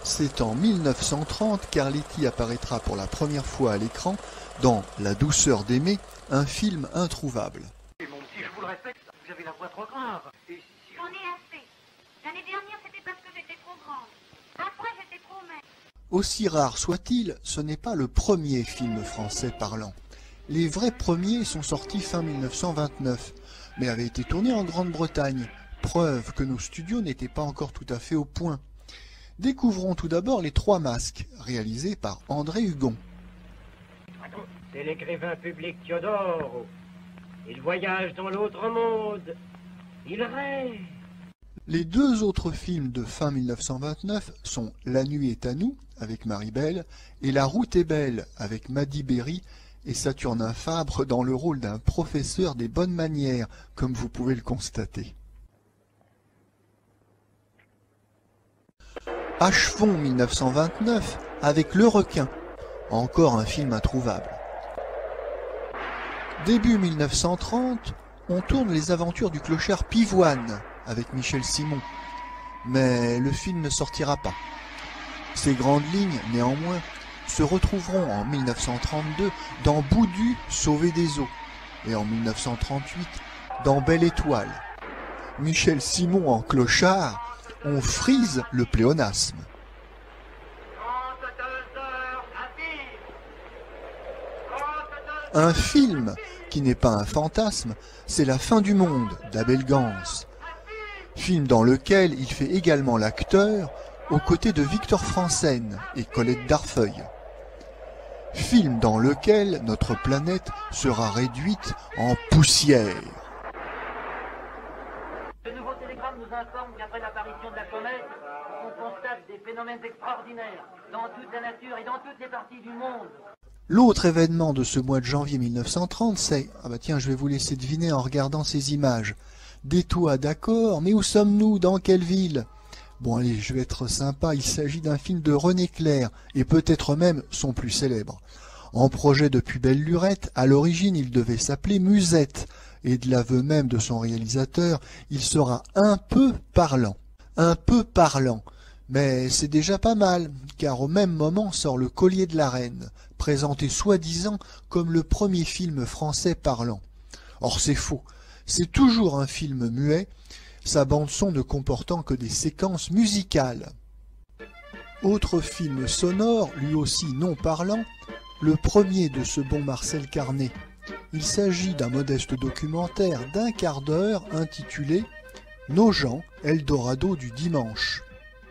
C'est en 1930 qu'Arletty apparaîtra pour la première fois à l'écran dans La douceur d'aimer, un film introuvable. Mon petit, je vous le répète, vous avez la voix trop grave. J'en ai assez. L'année dernière, c'était parce que j'étais trop grande. Après, j'étais trop maigre. Aussi rare soit-il, ce n'est pas le premier film français parlant. Les vrais premiers sont sortis fin 1929, mais avaient été tournés en Grande-Bretagne, preuve que nos studios n'étaient pas encore tout à fait au point. Découvrons tout d'abord Les Trois Masques, réalisés par André Hugon. C'est l'écrivain public Théodore. Il voyage dans l'autre monde. Il rêve. Les deux autres films de fin 1929 sont La nuit est à nous, avec Marie Belle, et La route est belle, avec Madi Berry et Saturnin Fabre dans le rôle d'un professeur des bonnes manières, comme vous pouvez le constater. Achevons 1929 avec Le Requin, encore un film introuvable. Début 1930, on tourne Les aventures du clochard Pivoine avec Michel Simon, mais le film ne sortira pas. Ces grandes lignes, néanmoins, se retrouveront en 1932 dans Boudu, sauvé des eaux, et en 1938 dans Belle Étoile. Michel Simon en clochard, on frise le pléonasme. Un film qui n'est pas un fantasme, c'est La fin du monde d'Abel Gans. Film dans lequel il fait également l'acteur aux côtés de Victor Franzen et Colette Darfeuille. Film dans lequel notre planète sera réduite en poussière. Ce nouveau télégramme nous informe qu'après l'apparition de la comète, on constate des phénomènes extraordinaires dans toute la nature et dans toutes les parties du monde. L'autre événement de ce mois de janvier 1930, c'est... Ah bah tiens, je vais vous laisser deviner en regardant ces images. Des toits, d'accord, mais où sommes-nous? Dans quelle ville? Bon allez, je vais être sympa, il s'agit d'un film de René Clair, et peut-être même son plus célèbre. En projet depuis belle lurette, à l'origine il devait s'appeler Musette, et de l'aveu même de son réalisateur, il sera un peu parlant. Un peu parlant. Mais c'est déjà pas mal, car au même moment sort Le Collier de la Reine, présenté soi-disant comme le premier film français parlant. Or c'est faux, c'est toujours un film muet, sa bande-son ne comportant que des séquences musicales. Autre film sonore, lui aussi non parlant, le premier de ce bon Marcel Carné. Il s'agit d'un modeste documentaire d'1 quart d'heure intitulé « Nos gens, Eldorado du dimanche ».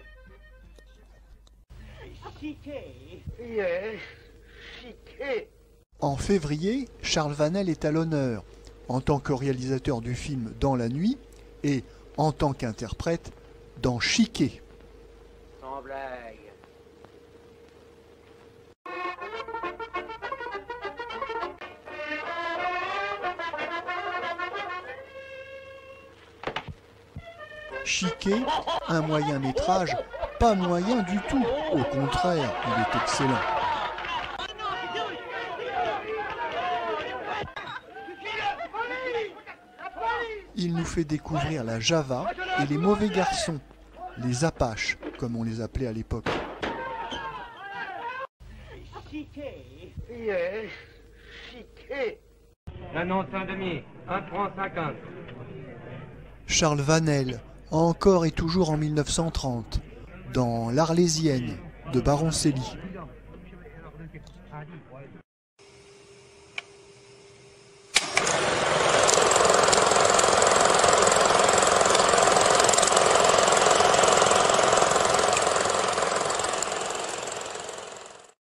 En février, Charles Vanel est à l'honneur, en tant que réalisateur du film Dans la nuit et en tant qu'interprète dans Chiquet. Sans blague. Chiquet, un moyen métrage, pas moyen du tout, au contraire, il est excellent. Il nous fait découvrir la Java et les mauvais garçons, les Apaches, comme on les appelait à l'époque. Un an un demi, 1 franc 50. Charles Vanel, encore et toujours en 1930, dans L'Arlésienne de Baroncelli.